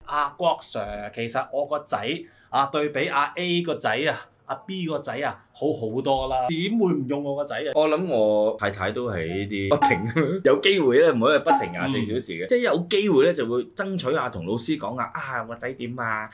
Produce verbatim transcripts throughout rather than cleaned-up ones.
阿郭 Sir， 其實我個仔啊對比阿 A 個仔啊，阿 B 個仔啊好好多啦，點會唔用我個仔啊？ 我諗我太太都係呢啲不停有機會咧，唔可以不停廿四小時嘅，嗯、即係有機會咧就會爭取下同老師講啊，啊我仔點啊？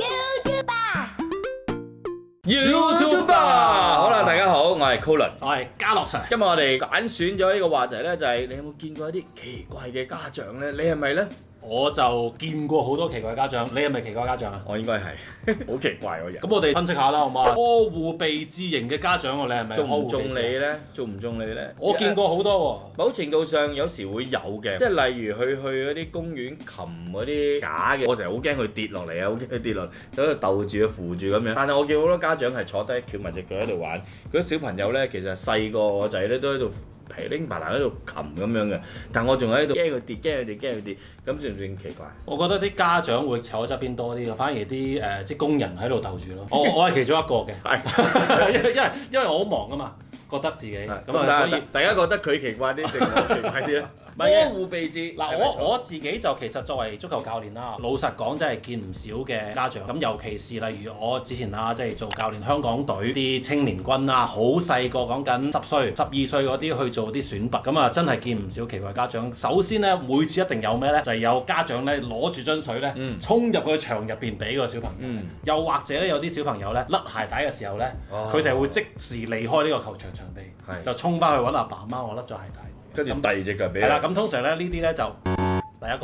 YouTuber， 好啦，大家好，我係 Colin， 我係嘉樂 Sir。 今日我哋揀選咗呢個話題咧，就係、是、你有冇見過一啲奇怪嘅家長咧？你係咪咧？ 我就見過好多奇怪家長，你係咪奇怪家長啊？ 我應該係好奇怪個人。 咁我哋分析下啦，好嘛？呵護備至型嘅家長喎，你係咪？ 中唔中你咧？中唔中你咧？ 我見過好多喎。 某程度上有時會有嘅，即係例如去去嗰啲公園擒嗰啲假嘅，我成日好驚佢跌落嚟啊，好驚佢跌落，喺度逗住啊扶住咁樣。但係我見好多家長係坐低翹埋隻腳喺度玩，嗰啲小朋友咧其實細個我仔咧都喺度皮拎爬嚟喺度擒咁樣嘅，但我仲喺度驚佢跌，驚佢跌，驚佢跌，咁算唔算奇怪？ 我覺得啲家長會坐喺側邊多啲咯，反而啲誒即係工人喺度逗住咯。我我係其中一個嘅，因為因為因為我好忙啊嘛，覺得自己咁啊，所以大家覺得佢奇怪啲定我奇怪啲咧？呵護備至嗱，我我自己就其實作為足球教練啦，老實講真係見唔少嘅家長，咁尤其是例如我之前啊，即係做教練香港隊啲青年軍啊，好細個講緊十歲、十二歲嗰啲去做啲選拔，咁啊真係見唔少奇怪家長。首先咧，每次一定有咩咧，就係有家長咧攞住樽水咧，嗯、衝入個場入邊俾個小朋友，嗯、又或者咧有啲小朋友咧甩鞋帶嘅時候咧，佢哋、哦、會即時離開呢個球場場地，是就衝翻去揾阿爸阿媽，我甩咗鞋帶。 跟住第二隻腳俾。係啦，咁通常咧呢啲咧就第一個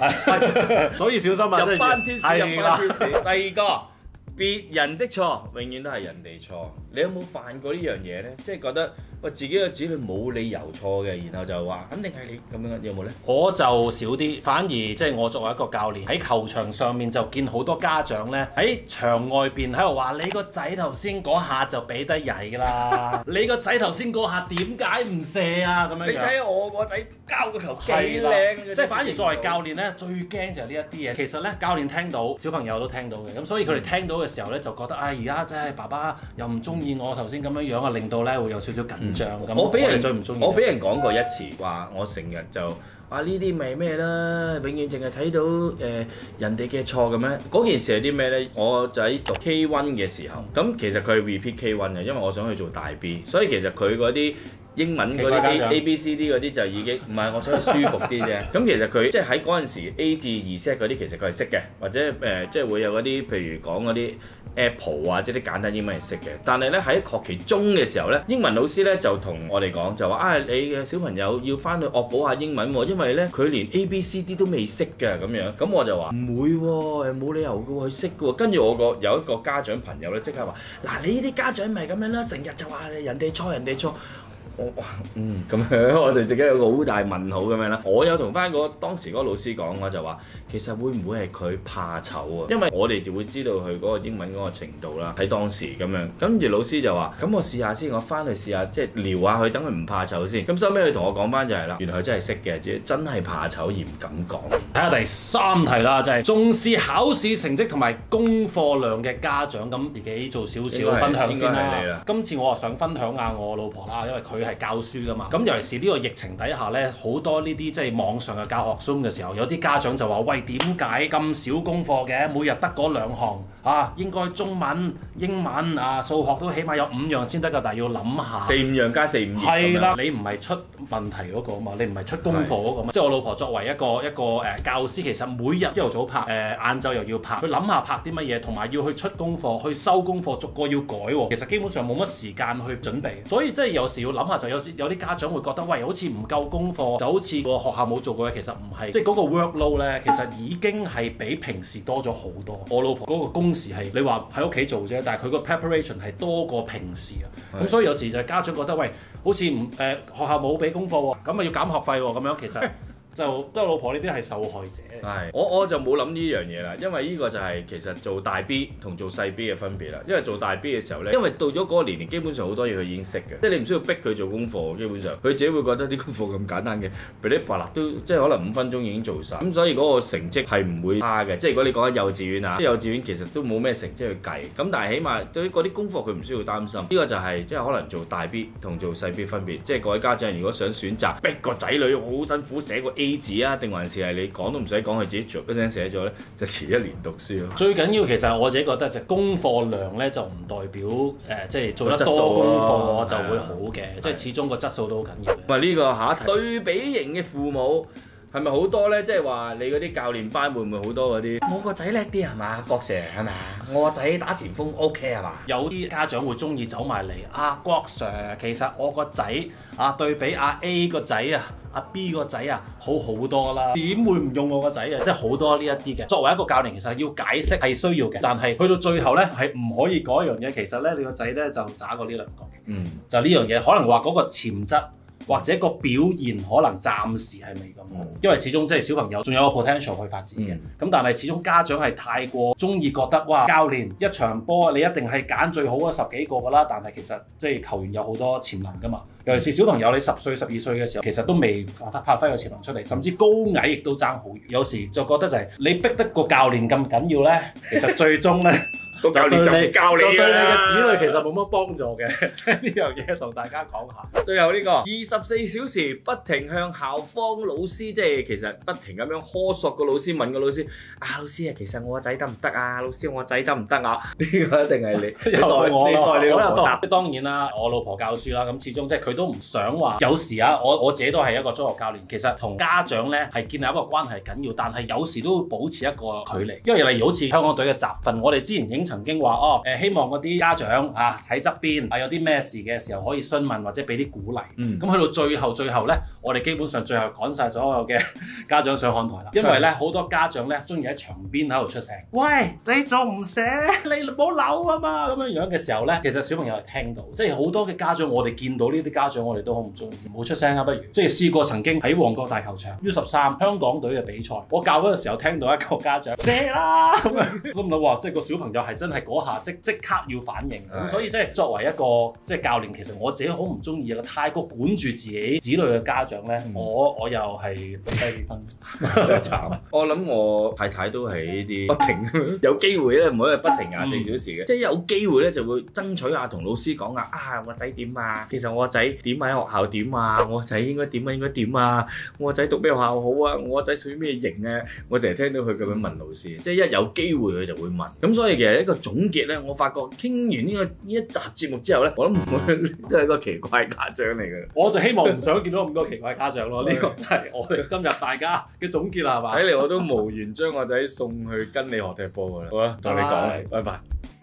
out，所以小心啊！ 入班挑事，入班挑事。第二個，別人的錯永遠都係人哋錯。你有冇犯過呢樣嘢咧？即係覺得喂自己嘅子女冇理由錯嘅，然後就話肯定係你咁樣，有冇咧？我就少啲，反而即係我作為一個教練喺球場上面就見好多家長咧喺場外邊喺度話：你個仔頭先嗰下就俾得曳㗎啦！你個仔頭先嗰下點解唔射啊？咁樣你睇下我個仔交個球幾靚，即係反而作為教練咧，最驚就係呢一啲嘢。其實咧，教練聽到，小朋友都聽到嘅，咁所以佢哋聽到嘅時候咧，就覺得啊，而家真係爸爸又唔中意我頭先咁樣樣啊，令到咧會有少少緊張。嗯、我俾人最唔中意，我俾人講過一次話，我成日就話呢啲咪咩啦，永遠淨係睇到誒、呃、人哋嘅錯咁樣。嗰件事係啲咩咧？我就喺讀 K 一嘅時候，咁其實佢係 repeat K 一嘅，因為我想去做大 B， 所以其實佢嗰啲英文嗰啲 A A B C D 嗰啲就已經唔係，我想舒服啲啫。咁其實佢即係喺嗰陣時 A 至 Z 嗰啲，其實佢係識嘅，或者誒、呃、即係會有嗰啲譬如講嗰啲 Apple 啊，即係啲簡單英文係識嘅。但係咧喺學期中嘅時候咧，英文老師咧就同我哋講就話啊，你嘅小朋友要翻去惡補下英文喎，因為咧佢連 A B C D 都未識嘅咁樣。咁我就話唔會喎，誒冇理由嘅喎，佢識嘅喎。跟住我個有一個家長朋友咧，即刻話嗱，你呢啲家長咪咁樣啦，成日就話人哋錯人哋錯。我嗯咁樣，我就自己有個好大問號咁樣啦。我有同翻嗰當時嗰個老師講，我就話其實會唔會係佢怕醜啊？因為我哋就會知道佢嗰個英文嗰個程度啦。喺當時咁樣，跟住老師就話：咁我試下先，我翻去試下，即係撩下佢，等佢唔怕醜先。咁收尾佢同我講翻就係啦，原來佢真係識嘅，只真係怕醜而唔敢講。睇下第三題啦，就係、是、重視考試成績同埋功課量嘅家長，咁自己做少少分享先啦。今次我啊想分享下我老婆啦，因為佢係教書㗎嘛，咁尤其是呢個疫情底下咧，好多呢啲即係網上嘅教學 Zoom 嘅時候，有啲家長就話：喂，點解咁少功課嘅？每日得嗰兩項啊，應該中文、英文啊、數學都起碼有五樣先得㗎，但係要諗下四五樣加四五頁。係啦，你唔係出問題嗰個啊嘛，你唔係出功課嗰個嘛。即係我老婆作為一個一個誒、呃、教師，其實每日朝頭早拍，誒晏晝又要拍，去諗下拍啲乜嘢，同埋要去出功課、去收功課，逐個要改喎。其實基本上冇乜時間去準備，所以即係有時要諗下。就有有啲家長會覺得，喂，好似唔夠功課，就好似個學校冇做過嘅，其實唔係，即係嗰個 workload 咧，其實已經係比平時多咗好多。我老婆嗰個工時係你話喺屋企做啫，但係佢個 preparation 係多過平時啊。咁的所以有時就係家長覺得，喂，好似唔誒學校冇俾功課喎，咁啊要減學費喎，咁樣其實。就即係老婆呢啲係受害者。係，我我就冇諗呢樣嘢啦，因為呢個就係其實做大 B 同做細 B 嘅分別啦。因為做大 B 嘅時候咧，因為到咗嗰個年齡，基本上好多嘢佢已經識嘅，即係你唔需要逼佢做功課，基本上佢自己會覺得啲功課咁簡單嘅，噼哩啪啦都即係可能五分鐘已經做晒。咁所以嗰個成績係唔會差嘅。即係如果你講緊幼稚園啊，即係幼稚園其實都冇咩成績去計，咁但係起碼對於嗰啲功課佢唔需要擔心。呢個就係即係可能做大 B 同做細 B 分別。即係各位家長如果想選擇逼個仔女好辛苦寫個 A A 字啊，定還是係你講都唔使講，佢自己做一聲寫咗咧，就遲一年讀書咯。 最緊要其實我自己覺得就功課量咧就唔代表誒、呃，即係做得質素多功咯課就會好嘅，即係始終個質素都好緊要嘅。 唔係呢個下一題，對比型嘅父母係咪好多咧？即係話你嗰啲教練班會唔會好多嗰啲？我個仔叻啲係嘛，郭 Sir 係咪啊？我個仔打前鋒 OK 係嘛？ 有啲家長會中意走埋嚟啊，郭 Sir， 其實我個仔啊對比阿 A 個仔啊。阿 B 個仔啊，好好多啦，點會唔用我個仔啊？即係好多呢一啲嘅。作為一個教練，其實要解釋係需要嘅，但係去到最後咧係唔可以講一樣嘢。其實咧，你個仔咧就渣過呢兩個嘅。嗯，就呢樣嘢，可能話嗰個潛質或者個表現可能暫時係未咁好，嗯、因為始終即係小朋友仲有個 potential 去發展嘅。咁、嗯、但係始終家長係太過中意覺得哇，教練一場波你一定係揀最好嗰十幾個㗎啦。但係其實即係球員有好多潛能㗎嘛。尤其是小朋友，你十歲、十二歲嘅時候，其實都未發發揮個潛能出嚟，甚至高矮亦都爭好遠。有時就覺得就係你逼得個教練咁緊要咧，其實最終咧個教練就唔教你㗎啦。對你嘅子女其實冇乜幫助嘅，即係呢樣嘢同大家講下。 最後呢、呢個二十四小時不停向校方老師，即係其實不停咁樣苛索個老師，問個老師啊，老師啊，其實我個仔得唔得啊？老師我個仔得唔得啊？呢個一定係你，你代我，你代你老婆答。 當然啦，我老婆教書啦，咁始終即係佢都唔想話。有時啊，我我自己都係一個中學教練，其實同家長咧係建立一個關係緊要，但係有時都會保持一個距離。因為例如好似香港隊嘅集訓，我哋之前已經曾經話哦，誒希望嗰啲家長啊喺側邊啊有啲咩事嘅時候可以詢問或者俾啲鼓勵。嗯。咁去到最後最後咧，我哋基本上最後趕晒所有嘅家長上看台啦。因為咧好多家長咧中意喺場邊喺度出聲。喂，你仲唔寫？你唔好扭啊嘛！咁樣樣嘅時候咧，其實小朋友係聽到，即係好多嘅家長，我哋見到呢啲家長，我哋都好唔中意。唔好出聲啊！不如即係試過曾經喺旺角大球場 U 十三香港隊嘅比賽，我教嗰陣時候聽到一個家長射啦咁樣，都唔到話即係個小朋友係真係嗰下即即刻要反應咁，的所以即係作為一個即係教練，其實我自己好唔中意啊！太過管住自己子女嘅家長咧，嗯、我我又係低分真係慘。 我諗我太太都係呢啲不停有機會咧，唔可以不停廿四小時嘅，嗯、即係有機會咧就會爭取下同老師講啊啊！我仔點啊？其實我個仔點喺學校點啊？我仔應該點啊？應該點啊？我個仔讀咩學校好啊？我個仔屬於咩型啊？我成日聽到佢咁樣問老師，即係一有機會佢就會問。咁所以其實一個總結咧，我發覺傾完呢、呢個呢一集節目之後咧，我諗我都係一個奇怪家長嚟嘅。 我就希望唔想見到咁多奇怪家長咯。呢個真係我哋今日大家嘅總結啦，係嘛？ 睇嚟我都無緣將我仔送去跟你學踢波㗎啦。好啦，同你講，拜拜。